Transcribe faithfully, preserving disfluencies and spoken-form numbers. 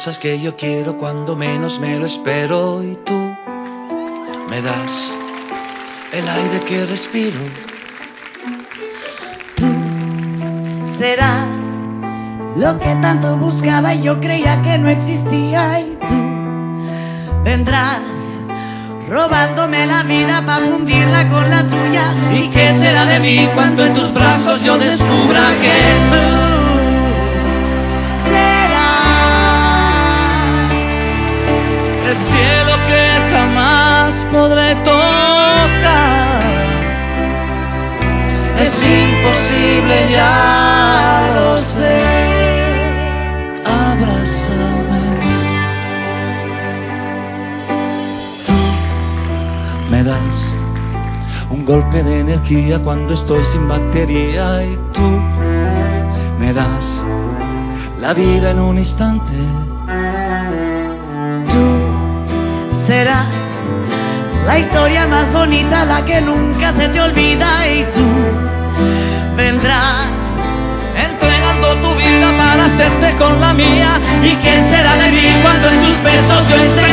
cosas que yo quiero cuando menos me lo espero. Y tú me das el aire que respiro. Tú serás lo que tanto buscaba y yo creía que no existía. Y tú vendrás robándome la vida para fundirla con la tuya. ¿Y qué será de mí cuando en tus brazos yo descubra que tú serás el cielo que jamás podré tocar? Es imposible, ya lo sé. Abrázame. Tú me das un golpe de energía cuando estoy sin batería. Y tú me das la vida en un instante. Tú serás la historia más bonita, la que nunca se te olvida. Y tú vendrás entregando tu vida para hacerte con la mía. ¿Y qué será de mí cuando en tus besos yo entre